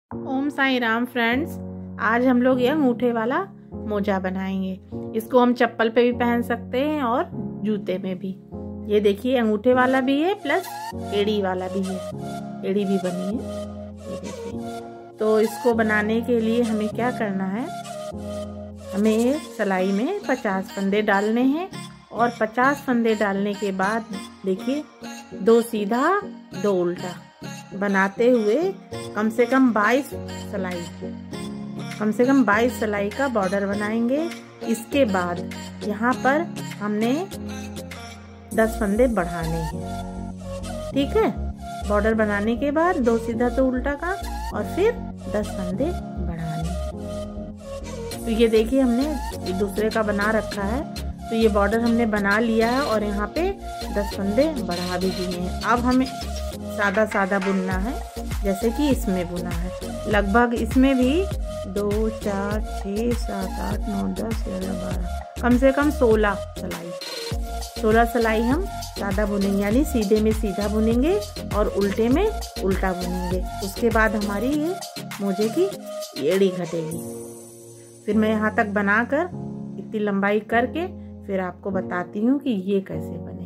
ओम Sai Ram friends, आज हम लोग ये अंगूठे वाला मोजा बनाएंगे। इसको हम चप्पल पे भी पहन सकते हैं और जूते में भी। ये देखिए अंगूठे वाला भी है प्लस एड़ी वाला भी है, एड़ी भी बनी है। ये देखिए। तो इसको बनाने के लिए हमें क्या करना है, हमें सिलाई में 50 फंदे डालने हैं और 50 फंदे डालने के बाद देखिए 2 सीधा 2 उल्टा बनाते हुए कम से कम 22 सिलाई का बॉर्डर बनाएंगे। इसके बाद यहाँ पर हमने 10 फंदे बढ़ाने हैं। ठीक है, बॉर्डर बनाने के बाद 2 सीधा 2 उल्टा का और फिर 10 फंदे बढ़ाने। तो ये देखिए हमने दूसरे का बना रखा है, तो ये बॉर्डर हमने बना लिया है और यहाँ पे 10 फंदे बढ़ा भी दिए हैं। अब हमें सादा सादा बुनना है जैसे कि इसमें बुना है। लगभग इसमें भी 2 4 6 7 8 9 10 11 12 कम से कम 16 सिलाई हम सादा बुनेंगे, यानी सीधे में सीधा बुनेंगे और उल्टे में उल्टा बुनेंगे। उसके बाद हमारी ये मोजे की एड़ी घटेगी। फिर मैं यहाँ तक बनाकर इतनी लंबाई करके फिर आपको बताती हूँ कि ये कैसे बनेगा।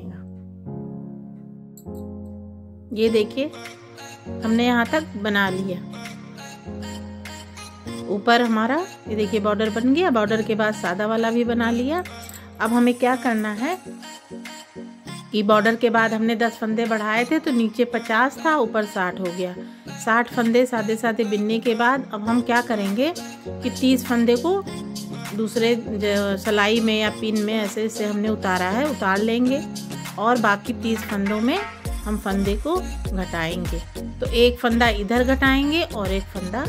ये देखिए हमने यहाँ तक बना लिया। ऊपर हमारा ये देखिए बॉर्डर बन गया। बॉर्डर के बाद सादा वाला भी बना लिया। अब हमें क्या करना है कि बॉर्डर के बाद हमने 10 फंदे बढ़ाए थे, तो नीचे 50 था, ऊपर 60 हो गया। 60 फंदे सादे सादे बिनने के बाद अब हम क्या करेंगे कि 30 फंदे को दूसरे सिलाई में या पिन में ऐसे से हमने उतारा है, उतार लेंगे और बाकी 30 फंदों में हम फंदे को घटाएंगे। तो एक फंदा इधर घटाएंगे और एक फंदा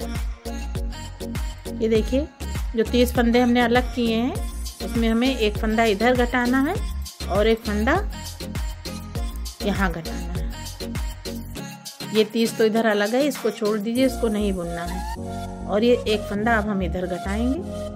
इधर। ये देखिए जो 30 फंदे हमने अलग किए हैं उसमें हमें एक फंदा इधर घटाना है और एक फंदा यहाँ घटाना है। ये 30 तो इधर अलग है, इसको छोड़ दीजिए, इसको नहीं बुनना है। और ये एक फंदा अब हम इधर घटाएंगे,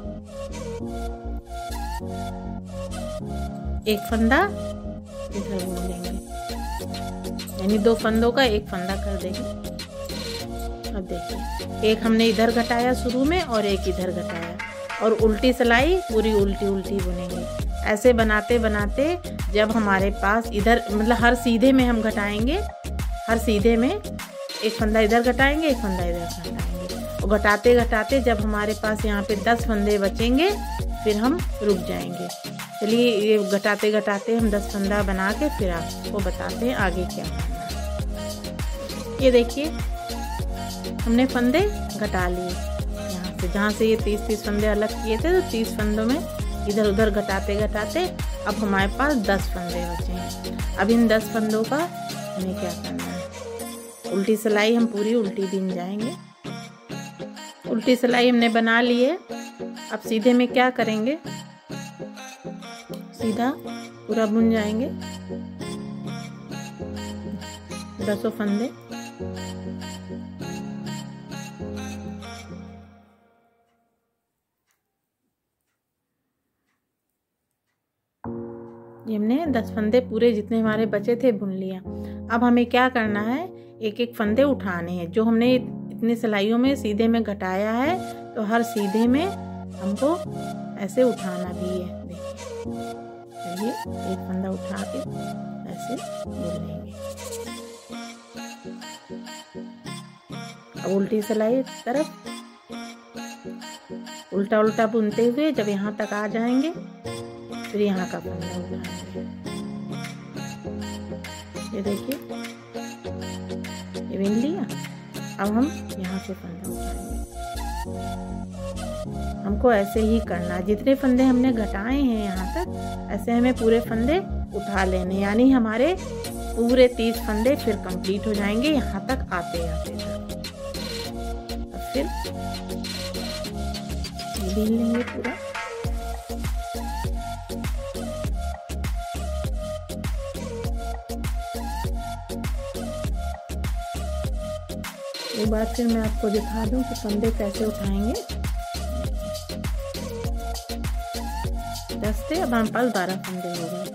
एक फंदा इधर बुन लेंगे, यानी 2 फंदों का एक फंदा कर देंगे। अब देखिए एक हमने इधर घटाया शुरू में और एक इधर घटाया और उल्टी सिलाई पूरी उल्टी बुनेंगे। ऐसे बनाते बनाते जब हमारे पास इधर मतलब हर सीधे में हम घटाएंगे, हर सीधे में एक फंदा इधर घटाएंगे, एक फंदा इधर घटाएंगे और घटाते घटाते जब हमारे पास यहाँ पे 10 फंदे बचेंगे फिर हम रुक जाएंगे। चलिए ये घटाते घटाते हम 10 फंदा बना के फिर आपको बताते हैं आगे क्या करना है। ये देखिए हमने फंदे घटा लिए यहाँ से, जहाँ से ये 30 फंदे अलग किए थे, तो 30 फंदों में इधर उधर घटाते घटाते अब हमारे पास 10 फंदे बचे हैं। अब इन 10 फंदों का हमें क्या करना है, उल्टी सिलाई हम पूरी उल्टी बिन जाएंगे। उल्टी सिलाई हमने बना ली है। अब सीधे में क्या करेंगे, सीधा पूरा बुन जाएंगे 10 फंदे। ये हमने 10 फंदे पूरे जितने हमारे बचे थे बुन लिया। अब हमें क्या करना है, एक एक फंदे उठाने हैं। जो हमने इतनी सिलाइयों में सीधे में घटाया है, तो हर सीधे में हमको ऐसे उठाना भी है। देखिए एक फंदा उठा के ऐसे बुन लेंगे। अब उल्टी सिलाई तरफ उल्टा उल्टा बुनते हुए जब यहाँ तक आ जाएंगे फिर यहाँ का फंदा उठाएंगे। ये देखिए ये बिन लिया। अब हम यहाँ से फंदा उठाएंगे। हमको ऐसे ही करना, जितने फंदे हमने घटाए हैं यहाँ तक ऐसे हमें पूरे फंदे उठा लेने, यानी हमारे पूरे 30 फंदे फिर कंप्लीट हो जाएंगे यहाँ तक आते आते। अब फिर बिन लेंगे पूरा। एक बार फिर मैं आपको दिखा दूं कि फंदे कैसे उठाएंगे। 10 थे, अब हमारे पास 12 फंदे हो गए।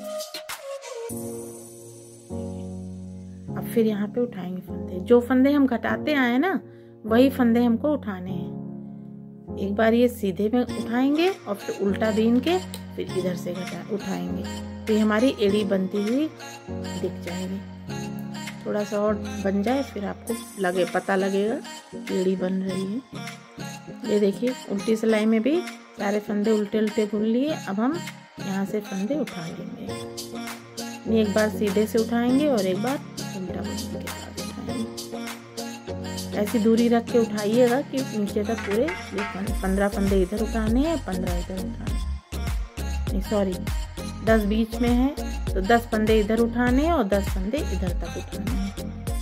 अब फिर यहाँ पे उठाएंगे फंदे। जो फंदे हम घटाते आए ना वही फंदे हमको उठाने हैं। एक बार ये सीधे में उठाएंगे और फिर उल्टा बीन के फिर इधर से उठाएंगे, तो ये हमारी एड़ी बनती हुई दिख जाएगी। थोड़ा सा और बन जाए फिर आपको पता लगेगा एड़ी बन रही है। ये देखिए उल्टी सिलाई में भी सारे फंदे उल्टे उल्टे बुन लिए। अब हम यहाँ से फंदे उठा लेंगे। एक बार सीधे से उठाएंगे और एक बार उल्टा बुनने के बाद उठाएंगे। ऐसी दूरी रख के उठाइएगा कि नीचे तक पूरे 15 फंदे इधर उठाने हैं, 15 इधर उठाने, नहीं सॉरी 10 बीच में है तो 10 फंदे इधर उठाने हैं और 10 फंदे इधर तक उठाने हैं।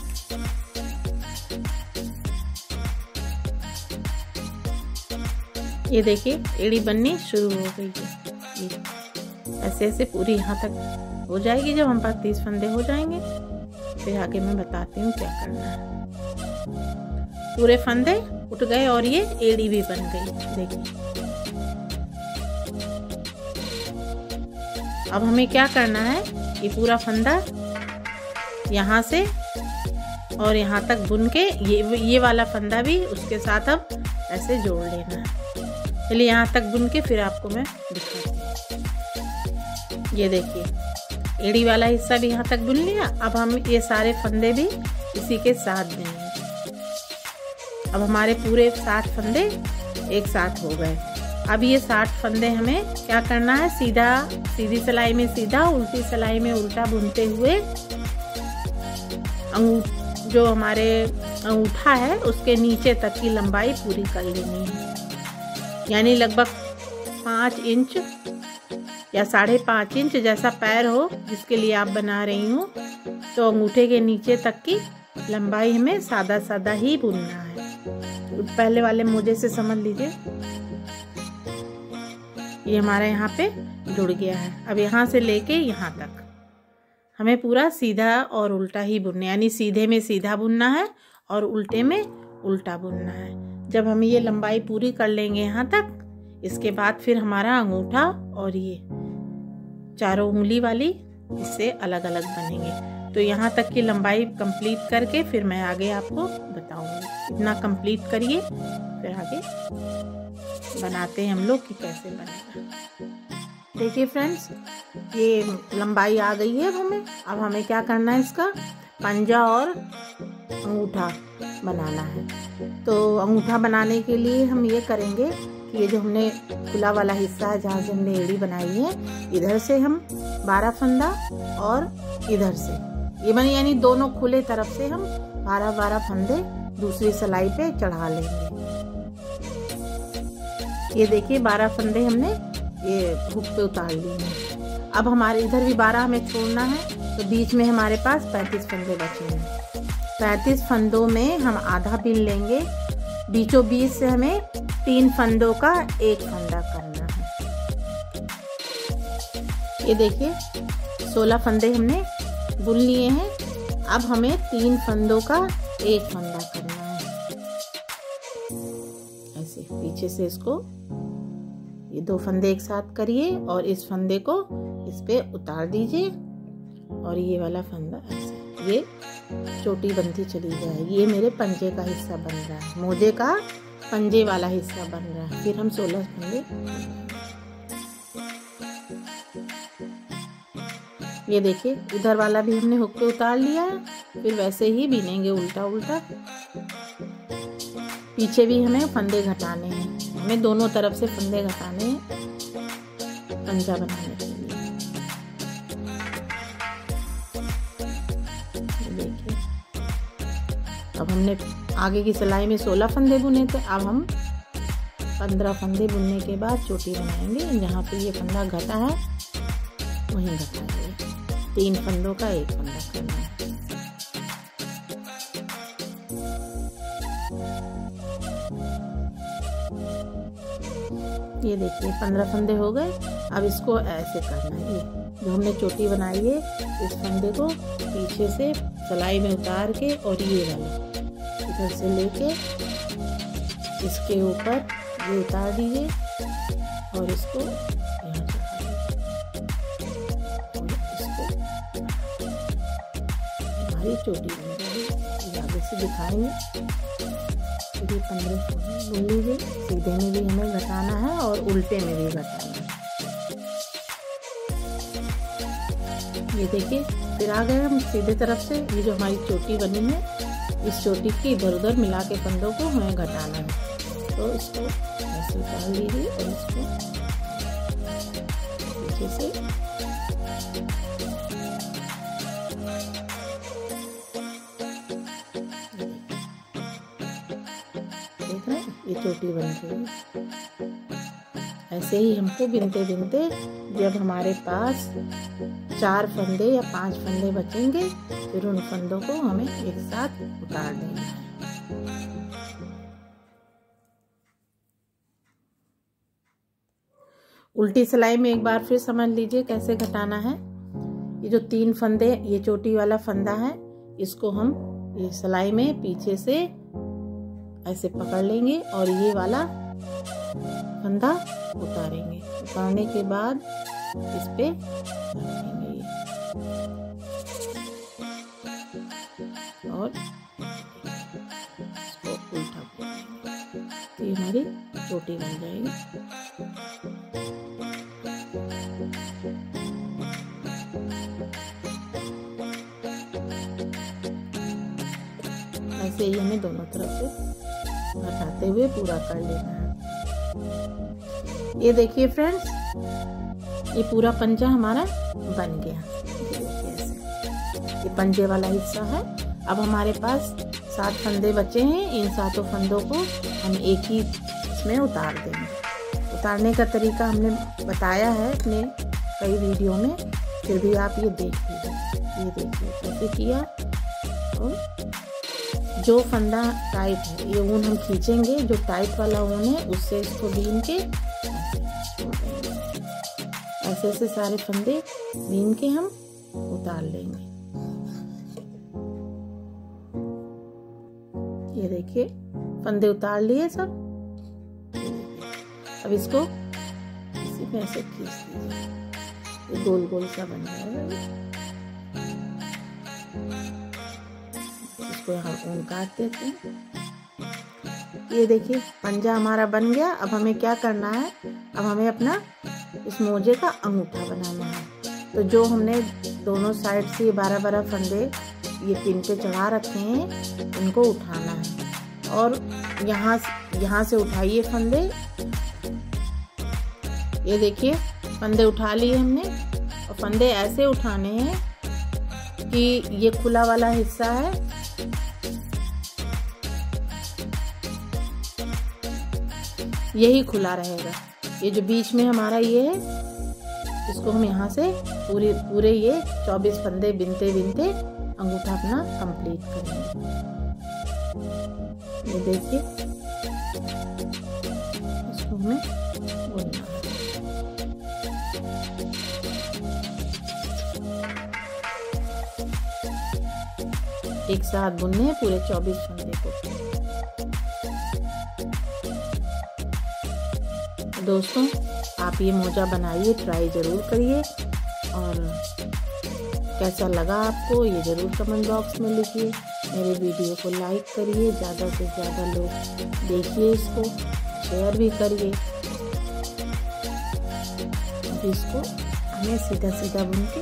ये देखिए एड़ी बननी शुरू हो गई है। ये ऐसे ऐसे पूरी यहाँ तक हो जाएगी। जब हम पास 30 फंदे हो जाएंगे फिर आगे मैं बताती हूँ क्या करना है। पूरे फंदे उठ गए और ये एड़ी भी बन गई। देखिए अब हमें क्या करना है, ये पूरा फंदा यहाँ से और यहाँ तक बुन के ये वाला फंदा भी उसके साथ अब ऐसे जोड़ लेना है। चलिए यहाँ तक बुन के फिर आपको मैं दिखाती हूँ। ये देखिए एड़ी वाला हिस्सा भी यहाँ तक बुन लिया। अब हम ये सारे फंदे भी इसी के साथ बुनेंगे। अब हमारे पूरे 60 फंदे एक साथ हो गए। अब ये 60 फंदे हमें क्या करना है, सीधी सिलाई में सीधा, उल्टी सिलाई में उल्टा बुनते हुए जो हमारे अंगूठा है उसके नीचे तक की लंबाई पूरी कर लेनी है। यानी लगभग 5 इंच या 5.5 इंच जैसा पैर हो जिसके लिए आप बना रही हूँ, तो अंगूठे के नीचे तक की लंबाई हमें सादा सादा ही बुनना है। पहले वाले मोजे से समझ लीजिए। ये हमारा यहाँ पे जुड़ गया है। अब यहाँ से लेके यहाँ तक हमें पूरा सीधा और उल्टा ही बुनना है, यानी सीधे में सीधा बुनना है और उल्टे में उल्टा बुनना है। जब हम ये लंबाई पूरी कर लेंगे यहाँ तक, इसके बाद फिर हमारा अंगूठा और ये चारों उंगली वाली इससे अलग अलग बनेंगे। तो यहाँ तक की लंबाई कंप्लीट करके फिर मैं आगे आपको बताऊंगी। इतना कंप्लीट करिए फिर आगे बनाते हैं हम लोग कि कैसे बनेगा। देखिए फ्रेंड्स, ये लंबाई आ गई है। अब हमें क्या करना है, इसका पंजा और अंगूठा बनाना है। तो अंगूठा बनाने के लिए हम ये करेंगे कि ये जो हमने खुला वाला हिस्सा है जहाँ से हमने एड़ी बनाई है, इधर से हम 12 फंदा और इधर से ये बनी, यानी दोनों खुले तरफ से हम 12 फंदे दूसरी सिलाई पे चढ़ा लेंगे। ये देखिए 12 फंदे हमने ये हुक पे उतार लिए हैं। अब हमारे इधर भी 12 हमें छोड़ना है, तो बीच में हमारे पास 35 फंदे बचे हैं। 35 फंदों में हम आधा बिन लेंगे। बीचों बीच से हमें 3 फंदों का एक फंदा करना है। ये देखिए 16 फंदे हमने बुन लिए हैं। अब हमें 3 फंदों का एक फंदा करना है। ऐसे पीछे से इसको ये 2 फंदे एक साथ करिए और इस फंदे को इस पे उतार दीजिए और ये वाला फंदा ऐसे ये चोटी बनती चली जाएगी। ये मेरे पंजे का हिस्सा बन रहा है, मोजे का पंजे वाला हिस्सा बन रहा है। फिर हम 16 फंदे, ये देखिए इधर वाला भी हमने हुक पे उतार लिया है। फिर वैसे ही बिनेंगे उल्टा उल्टा। पीछे भी हमें फंदे घटाने हैं, हमें दोनों तरफ से फंदे घटाने हैं पंजा बनाने के लिए। देखिए अब हमने आगे की सिलाई में 16 फंदे बुने थे। अब हम 15 फंदे बुनने के बाद चोटी बनाएंगे। जहाँ पे ये फंदा घटा है वहीं घटाएंगे। 3 फंदों का एक फंदा करना है। ये देखिए 15 फंदे हो गए। अब इसको ऐसे करना है। ये जो हमने चोटी बनाई है, इस फंदे को पीछे से सिलाई में उतार के और ये वाला इधर से लेके इसके ऊपर ये उतार दीजिए और इसको यहाँ हमारी चोटी बन जाएगी। आगे से दिखाएंगे। ये 15 बुन लीजिए। सीधे में भी हमें घटाना है और उल्टे में भी घटाना है। ये देखिए फिर आ गए हम सीधे तरफ से। ये जो हमारी चोटी बनी है, इस चोटी की इधर उधर मिला के फंदों को हमें घटाना है। तो इसको ऐसे उतार लीजिए और इसको पीछे से देख रहे हैं, ये चोटी बन गई। ऐसे ही हमको बिनते बिनते जब हमारे पास 4 फंदे या 5 फंदे बचेंगे, फिर उन फंदों को हमें एक साथ उतार देना है। उल्टी सिलाई में एक बार फिर समझ लीजिए कैसे घटाना है। ये जो 3 फंदे, ये चोटी वाला फंदा है, इसको हम ये सिलाई में पीछे से ऐसे पकड़ लेंगे और ये वाला फंदा उतारेंगे। उतारने के बाद इस पे रखेंगे ये और इसको उल्टा करेंगे, तो ये हमारी चोटी बन जाएगी। ऐसे ही हमें दोनों तरफ से घटाते हुए पूरा कर लेना है। ये देखिए फ्रेंड्स, ये पूरा पंजा हमारा बन गया। ये पंजे वाला हिस्सा है। अब हमारे पास 7 फंदे बचे हैं। इन 7 फंदों को हम एक ही इसमें उतार देंगे। उतारने का तरीका हमने बताया है अपने कई वीडियो में, फिर भी आप ये देख लीजिए। ये देखिए कैसे किया। और जो फंदा टाइट है, ये ऊन हम खींचेंगे, जो टाइट वाला ऊन है उससे इसको बीन के ऐसे ऐसे सारे फंदे बीन के हम उतार लेंगे। ये देखिए फंदे उतार लिए सब। अब इसको इसी में ऐसे खींच दीजिए, ये गोल गोल सा बन जाएगा। इसको हम ऊन काट देते हैं। ये देखिए पंजा हमारा बन गया। अब हमें क्या करना है, अब हमें अपना इस मोजे का अंगूठा बनाना है। तो जो हमने दोनों साइड से 12-12 फंदे ये पिन पे चढ़ा रखे हैं, उनको उठाना है और यहाँ से उठाइए फंदे। ये देखिए फंदे उठा लिए हमने और फंदे ऐसे उठाने हैं कि ये खुला वाला हिस्सा है, यही खुला रहेगा। ये जो बीच में हमारा ये है, इसको हम यहाँ से पूरे ये 24 फंदे बिनते बिनते अंगूठा अपना कंप्लीट करेंगे। ये देखिए इसको हमें बुनना है। एक साथ बुनने हैं पूरे 24 फंदे को। दोस्तों आप ये मोजा बनाइए, ट्राई ज़रूर करिए और कैसा लगा आपको ये ज़रूर कमेंट बॉक्स में लिखिए। मेरे वीडियो को लाइक करिए, ज़्यादा से ज़्यादा लोग देखिए, इसको शेयर भी करिए। अब इसको हमें सीधा सीधा बुन के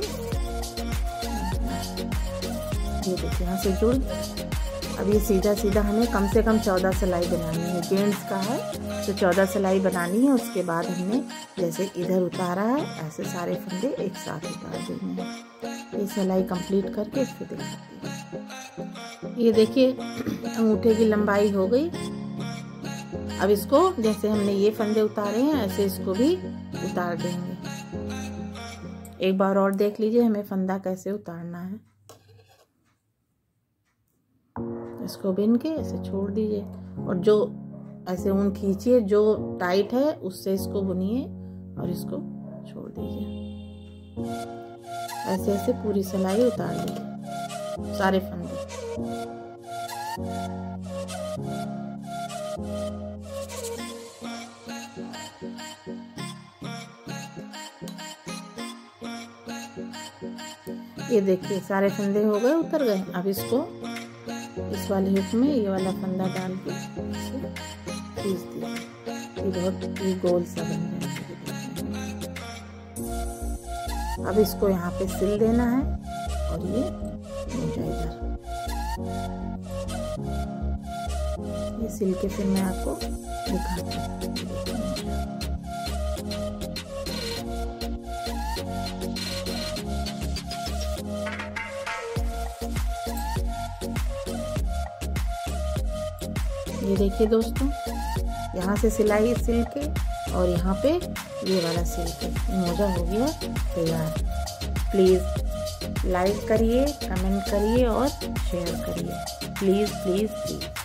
ये देखिए यहाँ से जुड़। अब ये सीधा सीधा हमें कम से कम 14 सिलाई बनानी है। जेंट्स का है तो 14 सिलाई बनानी है। उसके बाद हमने जैसे इधर उतारा है, ऐसे सारे फंदे एक साथ उतार देने हैं। ये सिलाई कंप्लीट करके फिर दिखाती हूँ। ये देखिए अंगूठे की लंबाई हो गई। अब इसको जैसे हमने ये फंदे उतारे हैं, ऐसे इसको भी उतार देंगे। एक बार और देख लीजिए हमें फंदा कैसे उतारना है। इसको बिन के ऐसे छोड़ दीजिए और जो ऐसे ऊन खींचिए, जो टाइट है उससे इसको बुनिए और इसको छोड़ दीजिए। ऐसे ऐसे पूरी सिलाई उतार लीजिए सारे फंदे। ये देखिए सारे फंदे हो गए, उतर गए। अब इसको इस वाले हुक में ये वाला फंदा डाल के ऐसे खींच दीजिए, ये बहुत ये गोल सा बन जाएगा। अब इसको यहाँ पे सिल देना है और ये मोजा इधर, ये सिल के फिर मैं आपको दिखाती हूँ। ये देखिए दोस्तों, यहाँ से सिलाई सिल के और यहाँ पे ये वाला सिल के मोजा हो गया तैयार। प्लीज़ लाइक करिए, कमेंट करिए और शेयर करिए, प्लीज़ प्लीज़ प्लीज़।